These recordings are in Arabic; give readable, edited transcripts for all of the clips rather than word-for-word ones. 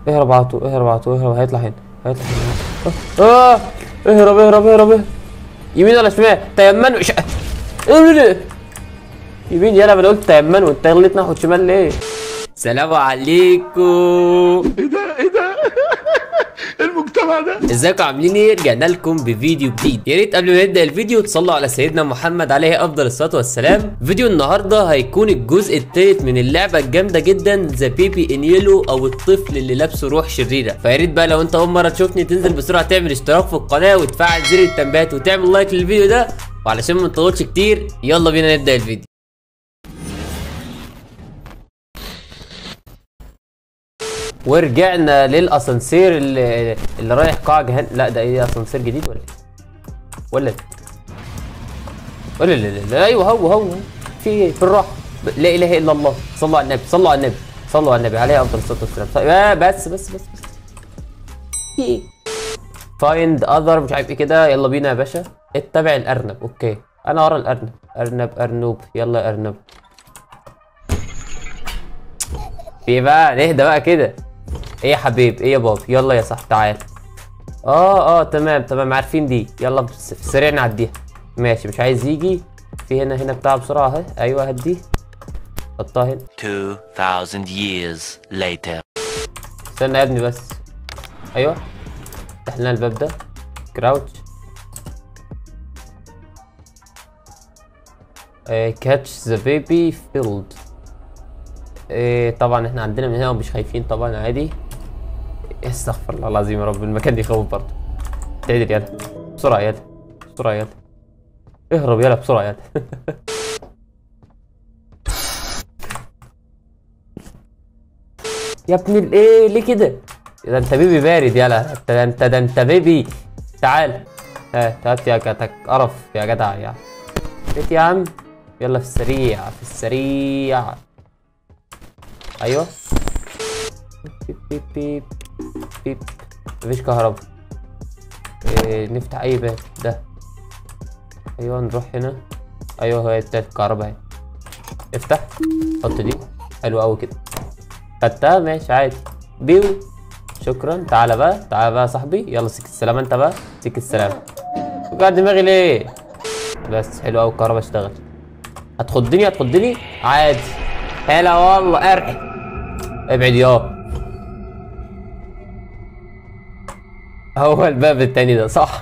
اهرب على طول، اهرب على طول، اهرب. هيطلع هنا، هيطلع هنا. اهرب اهرب اهرب اهرب. يمين ولا شمال؟ تيمنوا يمين. يلا انا قلت تيمنوا، انت غلطت ناحية شمال ليه؟ سلام عليكم. ايه ده ايه ده؟ المجتمع ده. ازيكم عاملين ايه؟ رجعنا لكم بفيديو جديد. يا ريت قبل ما نبدا الفيديو تصلوا على سيدنا محمد عليه افضل الصلاه والسلام. فيديو النهارده هيكون الجزء الثالث من اللعبه الجامده جدا ذا بيبي ان يلو، او الطفل اللي لابسه روح شريره. فيا ريت بقى لو انت اول مره تشوفني تنزل بسرعه تعمل اشتراك في القناه وتفعل زر التنبيهات وتعمل لايك للفيديو ده، وعلشان ما نطولش كتير يلا بينا نبدا الفيديو. ورجعنا للاسانسير اللي رايح قاع جهنم. لا ده ايه، اسانسير جديد ولا ايه؟ ولا لا ايوه هو في ايه؟ في الراحه. لا اله الا الله. صلوا على النبي، صلوا على النبي، صلوا على النبي عليه افضل الصلاه والسلام. بس في ايه؟ فايند اذر مش عارف ايه كده. يلا بينا يا باشا، اتبع الارنب. اوكي انا ورا الارنب. ارنب يلا يا ارنب. في ايه بقى؟ نهدى بقى كده. ايه يا حبيب، ايه يا بابا، يلا يا صاحبي تعال. تمام عارفين دي. يلا في السريع نعديها. ماشي مش عايز يجي. في هنا بتاع بسرعه اهي. ايوه هدي، حطها هنا. 2000 years later. استنى يا ابني بس. ايوه افتح لنا الباب ده. كراوتش. كاتش ذا بيبي فيلد. طبعا احنا عندنا من هنا ومش خايفين طبعا، عادي. استغفر الله العظيم يا رب، المكان ده يخوف برضه. تعدل يلا بسرعه يلا، بسرعه يلا، اهرب يلا بسرعه يلا. يا ابن الايه ليه كده؟ ده انت بيبي بارد يلا. انت بيبي. تعال هات يا جدع قرف يا جدع يا بيت يا عم. يلا في السريع في السريع. ايوه بيب بيب بيب. مفيش كهرباء. نفتح اي باب ده. ايوه نروح هنا. ايوه هي بتاعت الكهرباء اهي. افتح حط دي. حلو قوي كده. خدتها ماشي عادي. بيو شكرا. تعالى بقى يا صاحبي. يلا سكة السلامة انت بقى، سكة السلامة. وقع دماغي ليه؟ بس حلو قوي الكهرباء اشتغل. هتخضني عادي. هلا والله ارحي. ابعد ياه. هو الباب التاني ده صح؟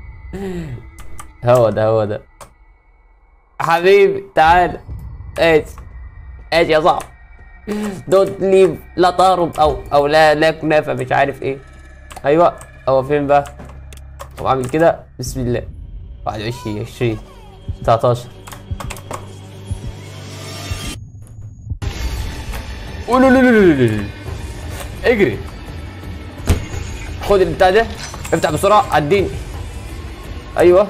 هو ده حبيبي تعال. ايش يا صاحبي. دونت ليف. لا تهرب او لا كنافه مش عارف ايه. ايوه هو فين بقى؟ هو عامل كده. بسم الله. 21 20 19. اجري. خد البتاع ده. افتح بسرعه عديني. ايوه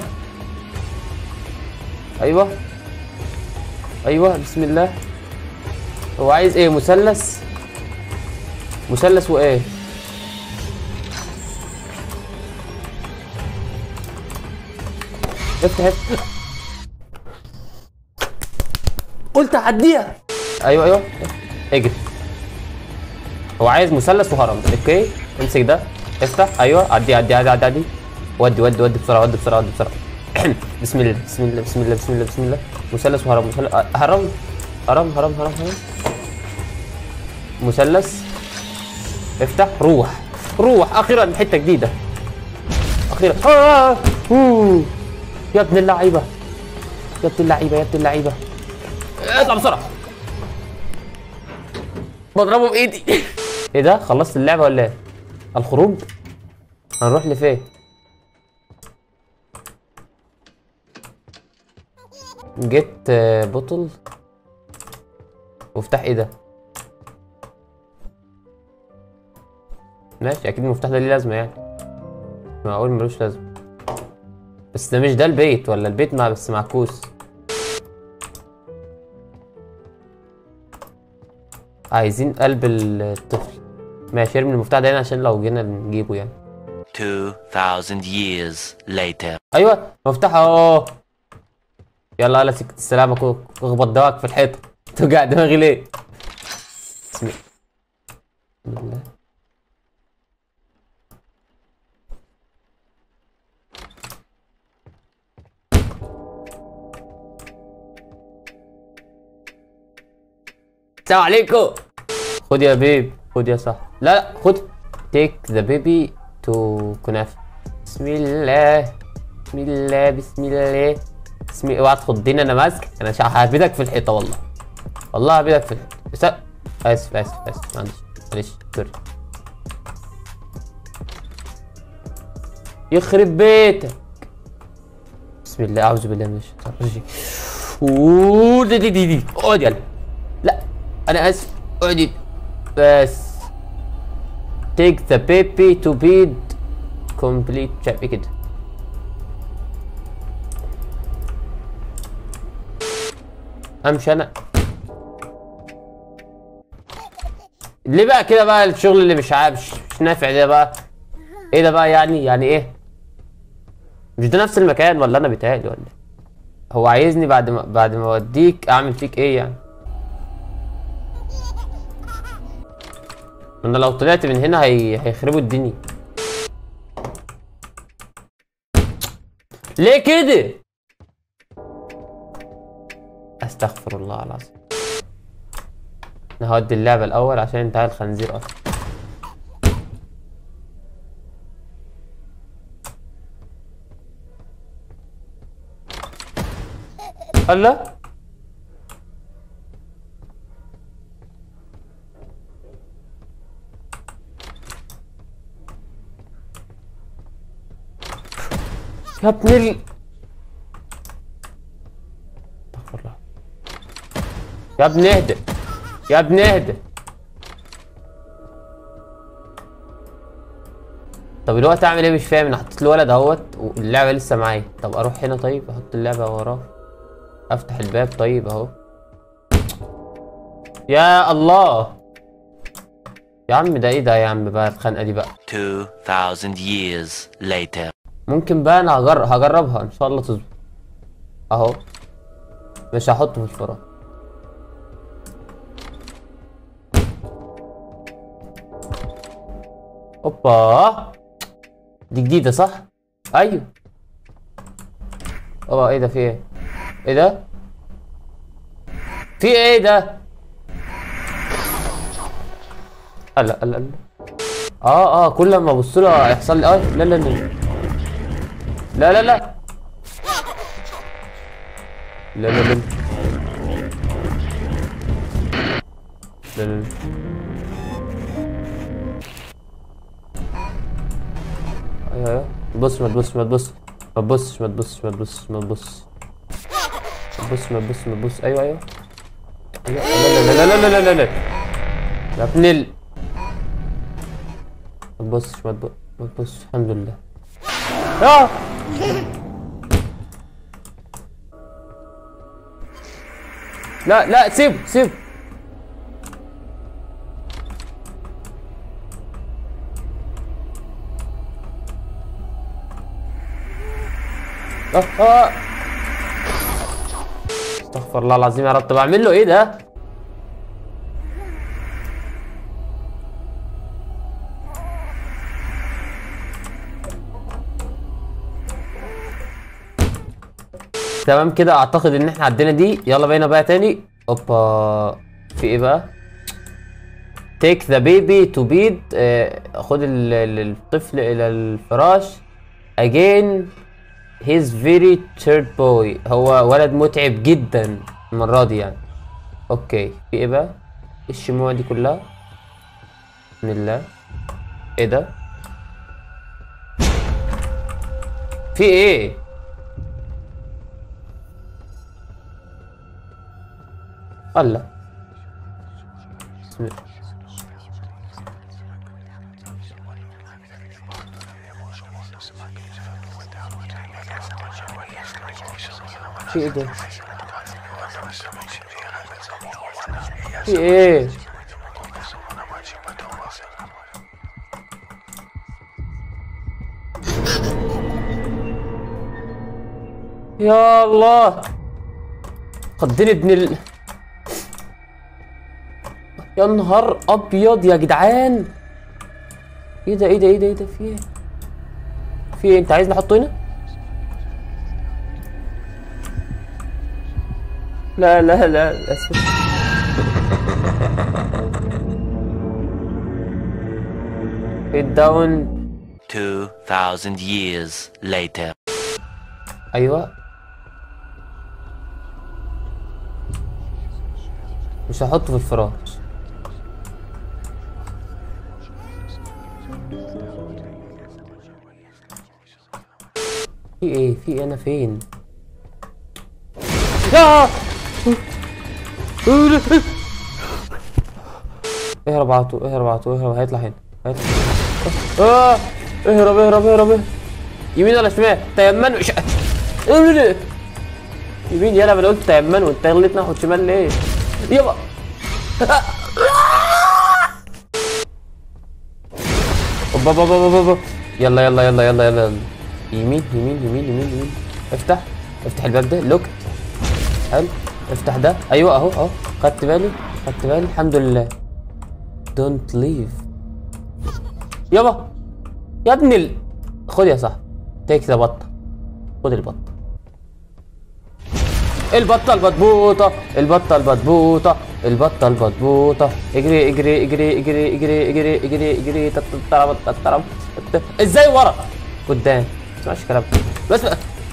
بسم الله. هو عايز ايه؟ مثلث وايه؟ افتح قلت عديها. ايوه اجري. هو عايز مثلث وهرم. اوكي امسك ده. افتح. ايوه عدي ودي بسرعه بسم الله. مثلث وهرم. هرم. مثلث. افتح. روح اخيرا حته جديده اخيرا. يا ابن اللعيبه اطلع بسرعه. بضربه بايدي. ايه ده؟ خلصت اللعبه ولا ايه؟ الخروج. هنروح لفين؟ جيت بوتل. مفتاح ايه ده؟ ماشي اكيد المفتاح ده ليه لازمه يعني. معقول ملوش لازمه؟ بس ده مش ده البيت، ولا البيت بس معكوس. عايزين قلب الطفل. ماشي ارمي المفتاح ده هنا عشان لو جينا نجيبه يعني. 2000 years later. ايوه مفتاح اهو. يلا سكة السلامة. اخبط دماغك في الحيطة. توجع دماغي ليه؟ بسم الله. السلام عليكم. خد يا بيب، خد يا صاحبي. لا خد. تيك ذا بيبي تو كنافه. بسم الله بسم الله بسم الله بسم الله. اوعى تخضني انا ماسك. انا ههبدك في الحيطه والله. والله ههبدك في الحيطه. اسف اسف اسف معلش سوري. يخرب بيتك. بسم الله اعوذ بالله من الشيطان الرجيم. اوه دي اقعد يلا. لا انا اسف اقعدي بس. take the baby to bed complete. شايف كده. امشي انا. ليه بقى كده بقى الشغل اللي مش نافع ده بقى؟ ايه ده بقى يعني ايه؟ مش ده نفس المكان ولا انا بيتهيألي ولا ايه؟ هو عايزني بعد ما اوديك اعمل فيك ايه يعني؟ انا لو طلعت من هنا هيخربوا الدنيا. ليه كده؟ استغفر الله العظيم. انا هودي اللعبة الاول عشان انتهى الخنزير اصلا. الله يا ابن استغفر الله. يا ابن اهدى يا ابن اهدى. طب دلوقتي اعمل ايه؟ مش فاهم. انا حطيت الولد اهوت واللعبه لسه معايا. طب اروح هنا طيب احط اللعبه وراه. افتح الباب طيب اهو. يا الله يا عم ده ايه ده يا عم بقى الخنقه دي بقى. 2000 years later. ممكن بقى انا هجربها ان شاء الله تظبط اهو. مش هحطه في الفراغ. اوبا دي جديدة صح؟ ايوه. ايه ده في ايه؟ ايه ده؟ في ايه ده؟ لا كل ما ابص له هيحصل لي لا لا لا لا لا لا لا لا لا لا لا. ايوه بص ما تبص ما تبص ما تبصش ما تبصش ما تبصش ما تبص بص ما تبص ما تبص. ايوه لا لا لا لا لا لا لا يا ابن ما تبصش ما تبصش. الحمد لله. لا سيب استغفر الله العظيم يا رب. طب اعمل له ايه ده؟ تمام كده اعتقد ان احنا عدينا دي. يلا بينا بقى تاني. اوبا في ايه بقى؟ take the baby to bed. خد الطفل الى الفراش. again he's very tired boy. هو ولد متعب جدا المرة دي يعني. اوكي في ايه بقى؟ الشموع دي كلها. بسم الله. ايه ده؟ في ايه؟ الله. بسم الله. في ايه ده؟ في ايه؟ يا الله قدني ابن يا نهار ابيض يا جدعان. ايه ده في ايه؟ في ايه؟ انت عايزني احطه هنا؟ لا اسف. فيت داون. 2000 years later. ايوه مش هحطه في الفراش. في ايه؟ في إيه؟ انا فين؟ يا اهرب عطو، اهرب عطو، اهرب، هيطلع هنا، هيطلع. اهرب اهرب اهرب. يمين ولا شمال؟ تيمن مش يمين. يلا انا قلت تيمن وانت غلطت ناحية شمال ليه؟ يابا اوبا بابا بابا. يلا يلا يلا يلا يلا. يمين يمين يمين يمين يمين. افتح افتح الباب ده لوك. حلو افتح ده. ايوه اهو اهو. خدت بالي خدت بالي الحمد لله. دونت ليف. يابا يا ابني خد يا صاحبي. تيك ذا بطه. خد البطه. البطه البطبوطه البطه البطبوطه البطه البطبوطه. اجري اجري اجري اجري اجري اجري اجري اجري. تطرب تطرب. ازاي ورا قدام؟ ما تسمعش كلام بس.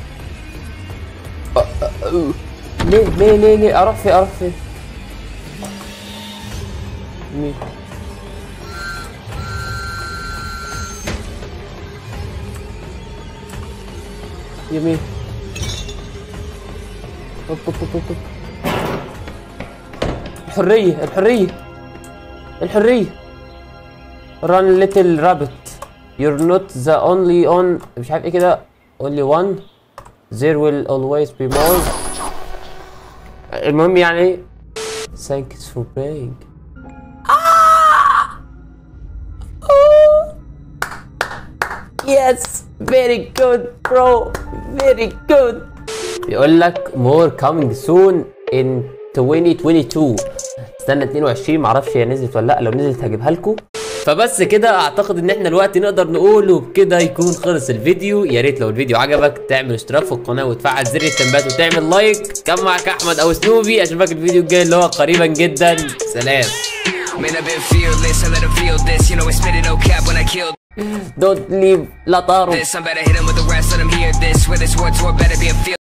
ليه ليه ليه ليه؟ اروح فين اروح فين؟ مين؟ يمين. هوب هوب هوب هوب. الحرية الحرية الحرية. run little rabbit you're not the only on مش عارف ايه كده. only one there will always be more. المهم يعني thanks for playing. yes very good bro very good. بيقول لك more coming soon in 2022. استنى 22 معرفش هي نزلت ولا لا. لو نزلت هجيبها لكم. فبس كده اعتقد ان احنا الوقت نقدر نقول وبكده يكون خلص الفيديو. يا ريت لو الفيديو عجبك تعمل اشتراك في القناه وتفعل زر التنبيهات وتعمل لايك. كان معك احمد او سنوبي. اشوفك الفيديو الجاي اللي هو قريبا جدا. سلام. Don't leave لا طاروا.